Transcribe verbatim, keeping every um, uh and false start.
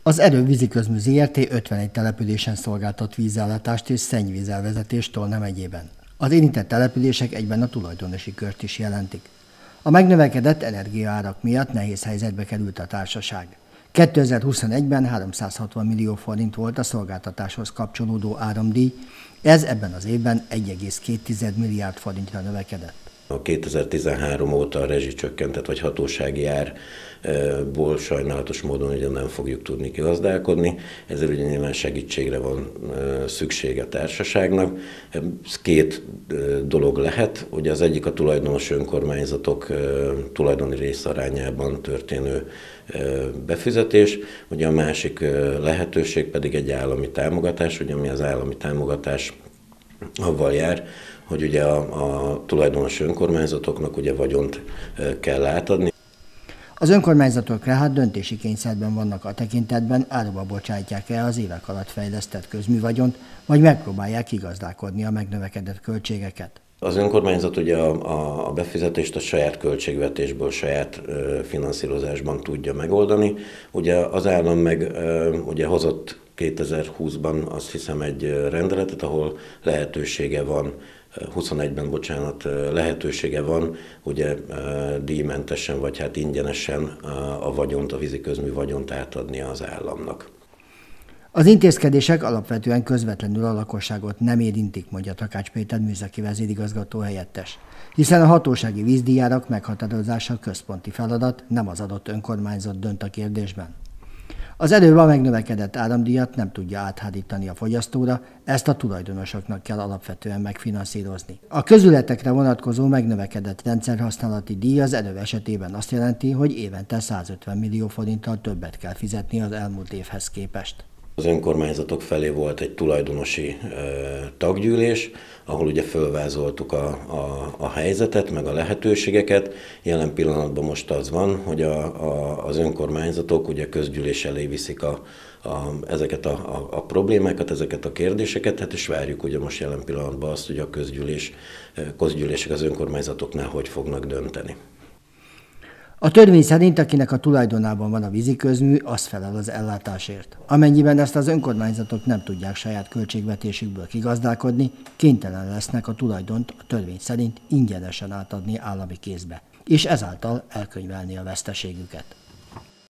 Az Erő Víziközmű Zrt. ötvenegy településen szolgáltat vízellátást és szennyvízelvezetést Tolna megyében. Az érintett települések egyben a tulajdonosi kört is jelentik. A megnövekedett energiaárak miatt nehéz helyzetbe került a társaság. kétezer-huszonegyben háromszázhatvan millió forint volt a szolgáltatáshoz kapcsolódó áramdíj, ez ebben az évben egy egész két milliárd forintra növekedett. A kétezer-tizenhárom óta a rezsicsökkentett vagy hatósági árból sajnálatos módon ugye nem fogjuk tudni kigazdálkodni, ezért ugye nyilván segítségre van szüksége a társaságnak. Ez két dolog lehet, ugye az egyik a tulajdonos önkormányzatok tulajdoni részarányában történő befizetés, ugye a másik lehetőség pedig egy állami támogatás, ugye ami az állami támogatás avval jár, hogy ugye a, a tulajdonos önkormányzatoknak ugye vagyont kell átadni. Az önkormányzatok tehát döntési kényszerben vannak a tekintetben, áruba bocsátják-e az évek alatt fejlesztett közművagyont, vagy megpróbálják kigazdálkodni a megnövekedett költségeket. Az önkormányzat ugye a, a befizetést a saját költségvetésből, saját ö, finanszírozásban tudja megoldani. Ugye az állam meg ö, ugye hozott kétezer-húszban azt hiszem egy rendeletet, ahol lehetősége van, huszonegyben, bocsánat, lehetősége van, ugye díjmentesen vagy hát ingyenesen a vagyont, a víziközmű vagyont átadni az államnak. Az intézkedések alapvetően közvetlenül a lakosságot nem érintik, mondja Takács Péter műszaki vezérigazgató helyettes, hiszen a hatósági vízdíjárak meghatározása központi feladat, nem az adott önkormányzat dönt a kérdésben. Az Erő a megnövekedett áramdíjat nem tudja áthárítani a fogyasztóra, ezt a tulajdonosoknak kell alapvetően megfinanszírozni. A közületekre vonatkozó megnövekedett rendszerhasználati díj az Erő esetében azt jelenti, hogy évente százötven millió forinttal többet kell fizetni az elmúlt évhez képest. Az önkormányzatok felé volt egy tulajdonosi ö, taggyűlés, ahol ugye fölvázoltuk a, a, a helyzetet, meg a lehetőségeket. Jelen pillanatban most az van, hogy a, a, az önkormányzatok ugye közgyűlés elé viszik a, a, ezeket a, a, a problémákat, ezeket a kérdéseket, hát és várjuk ugye most jelen pillanatban azt, hogy a közgyűlés, közgyűlések az önkormányzatoknál hogy fognak dönteni. A törvény szerint, akinek a tulajdonában van a víziközmű, az felel az ellátásért. Amennyiben ezt az önkormányzatok nem tudják saját költségvetésükből kigazdálkodni, kénytelen lesznek a tulajdont a törvény szerint ingyenesen átadni állami kézbe, és ezáltal elkönyvelni a veszteségüket.